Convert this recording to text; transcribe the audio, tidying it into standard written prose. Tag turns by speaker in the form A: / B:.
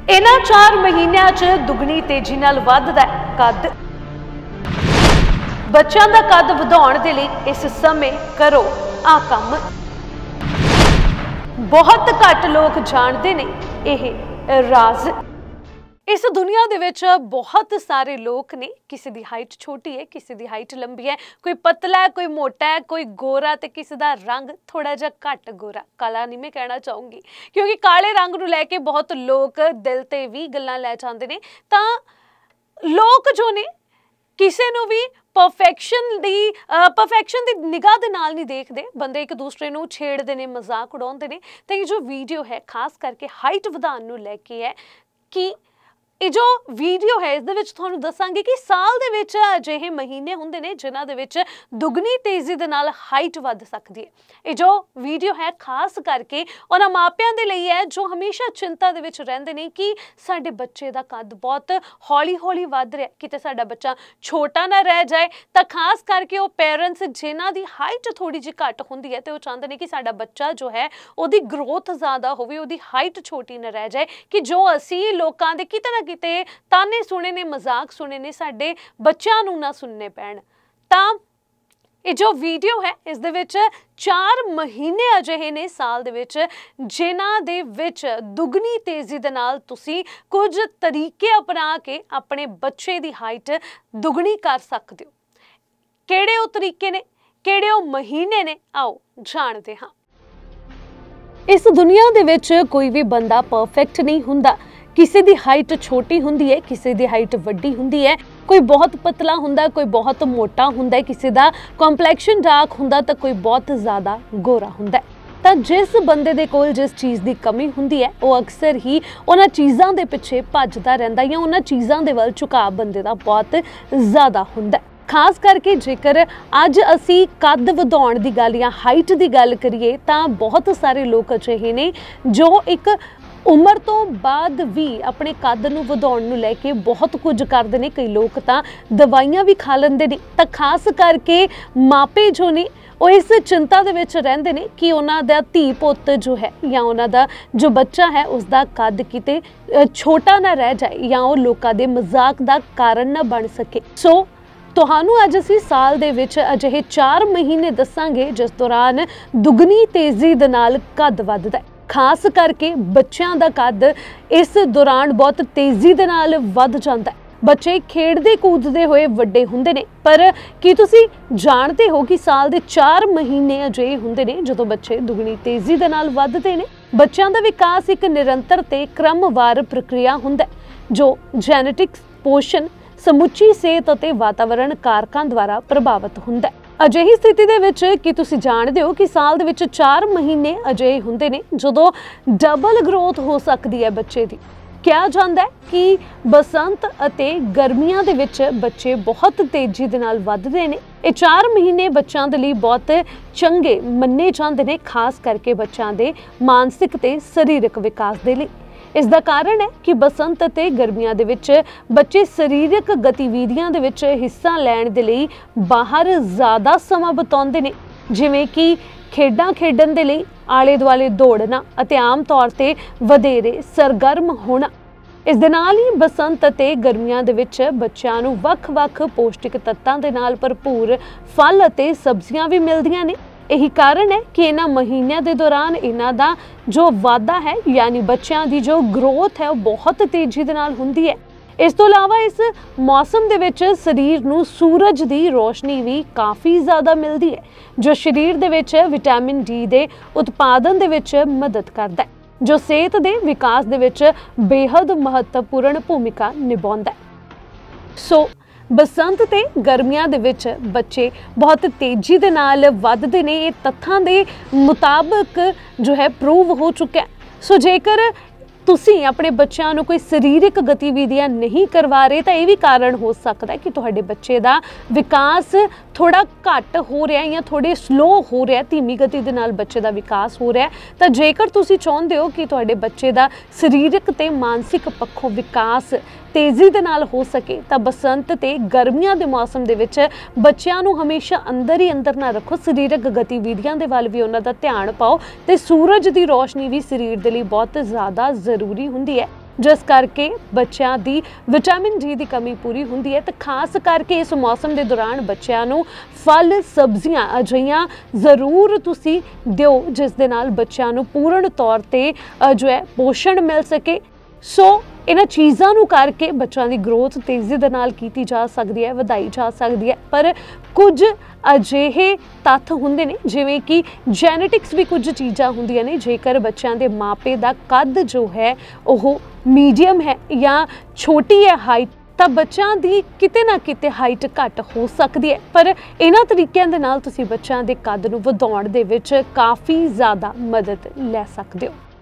A: इन्हां 4 महीनों च दुगनी तेजी नाल वधदा है कद। बच्चों का कद वधाउण दे लई इस समय करो आ काम। बहुत घट लोग जानते ने यह राज। इस दुनिया दे विच बहुत सारे लोग ने, किसी की हाइट छोटी है, किसी की हाइट लंबी है, कोई पतला है, कोई मोटा है, कोई गोरा, तो किसी का रंग थोड़ा जिहा घट गोरा। काला नहीं मैं कहना चाहूँगी, क्योंकि काले रंग नूं लैके बहुत लोग दिल ते भी गल्लां लै जांदे ने। तां लोग जो ने किसी नूं भी परफैक्शन दी निगाह दे नाल नहीं देखते। बंदे एक दूसरे नूं छेड़ते हैं, मजाक उड़ाउंदे ने। तो ये जो वीडियो है खास करके हाइट वधाउण नूं लैके है कि ये जो वीडियो है इस दे विच तुहानूं दसांगे कि साल दे विच अजिहे महीने हुंदे ने जिन्हां दे विच दुगनी तेजी दे नाल हाइट वध सकदी है। ये जो वीडियो है खास करके उन्हां मापियां दे लई है जो हमेशा चिंता दे विच रहिंदे ने कि साडे बच्चे दा कद बहुत हौली हौली वध रिहा, किते साडा बच्चा छोटा ना रह जाए। तां खास करके वो पेरेंट्स जिन्हां दी हाइट थोड़ी जी घट हुंदी है ते वो चाहुंदे ने कि साडा बच्चा जो है उहदी ग्रोथ ज़्यादा होवे, उहदी हाइट छोटी ना रह जाए, कि जो असीं लोकां दे किते ना किते ताने सुने ने, मजाक सुने ने, साडे बच्चों नूं ना सुनने पैण। तां ये जो वीडियो है इस दे विच 4 महीने अजिहे ने साल दे विच जिन्हां दे विच दुगनी तेजी दे नाल तुसीं कुछ तरीके अपना के अपने बच्चे दी हाइट दुगनी कर सकदे हो। किहड़े वो तरीके ने, किहड़े वो महीने ने, आओ जाणदे हां। इस दुनिया दे विच कोई भी बंदा परफेक्ट नहीं हुंदा। किसी की हाइट छोटी हुंदी है, किसी की हाइट वड्डी हुंदी है, कोई बहुत पतला हुंदा, कोई बहुत मोटा हुंदा, किसी का कॉम्पलैक्शन डार्क हुंदा तो कोई बहुत ज़्यादा गोरा हुंदा। तो जिस बंदे दे कोल जिस चीज़ की कमी हुंदी है वो अक्सर ही उन्हां चीज़ां दे पिछे भजदा रहिंदा या उन्हां चीज़ां दे वल झुकाव बंदे दा बहुत ज़्यादा हुंदा। खास करके जेकर अज असी कद वधाउण दी गल या हाइट की गल करिए तो बहुत सारे लोग अजिहे ने जो एक उम्र तो बाद भी अपने कद नूं वधाउण नूं लैके बहुत कुछ करते हैं। कई लोग तो दवाइयां भी खा लेंदे ने। तो खास करके मापे जो ने वो इस चिंता दे विच रहिंदे ने कि उन्हां दा धी पुत्त जो है या उन्हां दा जो बच्चा है उसका कद किते छोटा ना रह जाए या वो लोकां दे मजाक दा कारण ना बन सके। सो तुहानूं अज असीं साल दे विच अजिहे 4 महीने दसांगे जिस दौरान दुगनी तेजी दे नाल कद वधदा है। खास करके बच्चों का कद इस दौरान बहुत तेजी दे नाल वध जांदा है। बच्चे खेडदे कूददे होए वड्डे हुंदे ने, पर की तुसीं जानते हो कि साल दे 4 महीने अजिहे हुंदे ने जदों बच्चे दुगनी तेजी दे नाल वधदे ने। बच्चों का विकास एक निरंतर ते क्रमवार प्रक्रिया हुंदा है जो जेनेटिक्स, पोषण, समुची सेहत और वातावरण कारकां द्वारा प्रभावित हुंदा है। अजिही स्थिति दे विच कि तुसीं जाणदे हो कि साल दे विच 4 महीने अजिहे हुंदे ने जदों डबल ग्रोथ हो सकदी है बच्चे दी। कहा जांदा है कि बसंत अते गर्मियां दे विच बच्चे बहुत तेजी दे नाल वधदे ने। ये 4 महीने बच्चों के लिए बहुत चंगे मन्ने जांदे ने, खास करके बच्चों के मानसिक ते सरीरक विकास दे लई। इसका कारण है कि बसंत ते गर्मियां दे विच बच्चे सरीरक गतिविधियां दे विच हिस्सा लैण दे लई बाहर ज़्यादा समा बिताउंदे ने, जिवें कि खेडां खेडण दे लई आले दुआले दौड़ना अते आम तौर ते वधेरे सरगर्म होना। इस दे नाल ही बसंत ते गर्मियां दे विच बच्चों नूं वख-वख पौष्टिक तत्तां दे नाल भरपूर फल अते सब्जियां भी मिलदियां ने। यही कारण है कि इन्हां महीनों के दौरान इन्हां दा जो वाधा है यानी बच्चों की जो ग्रोथ है वो बहुत तेजी दे नाल हुंदी है। इस तो इलावा इस मौसम दे विच शरीर नूं सूरज की रोशनी भी काफ़ी ज़्यादा मिलती है जो शरीर दे विच विटामिन डी के उत्पादन दे विच मदद करता है, जो सेहत के विकास दे विच बेहद महत्वपूर्ण भूमिका निभाउंदा है। सो बसंत ते गर्मियां दे विच बच्चे बहुत तेजी दे नाल वधदे ने। ये तत्थां दे मुताबिक जो है प्रूव हो चुका है। सो जेकर तुसीं अपने बच्चों को कोई सरीरक गतिविधियां नहीं करवा रहे तो यह भी कारण हो सकता है कि तुहाडे बच्चे का विकास थोड़ा घट हो रहा है या थोड़े स्लो हो रहा है, धीमी गति दे नाल बच्चे का विकास हो रहा है। तो जेकर तुसीं चाहुंदे हो कि तुहाडे बच्चे का सरीरक ते मानसिक पक्षों विकास तेजी दे नाल हो सके तो बसंत ते गर्मियां दे मौसम दे विच बच्चों नूं हमेशा अंदर ही अंदर ना रखो, सरीरक गतिविधियां दे वल भी उन्हां दा ध्यान पाओ ते सूरज की रोशनी भी शरीर दे लई बहुत ज़्यादा जरूरी हुंदी है। जिस करके बच्चों की विटामिन डी की कमी पूरी होंदी है। तो खास करके इस मौसम के दौरान बच्चों को फल सब्जियां अजिहियां जरूर तुसी दिओ जिस दे नाल बच्चों को पूर्ण तौर पर जो है पोषण मिल सके। सो इन्हां चीज़ों को करके बच्चों की ग्रोथ तेज़ी दे नाल कीती जा सकती है, वधाई जा सकती है। पर कुछ अजिहे तत्थ हुंदे ने जिवें कि जैनेटिक्स भी कुछ चीज़ां हुंदियां ने। जेकर बच्चों के मापे का कद जो है वह मीडियम है या छोटी है हाइट, तो बच्चों की किते ना किते हाइट घट हो सकती है। पर इन्हां तरीकों के नाल तुसीं बच्चों के कद नूं वधाउण दे विच काफ़ी ज़्यादा मदद लै सकते हो।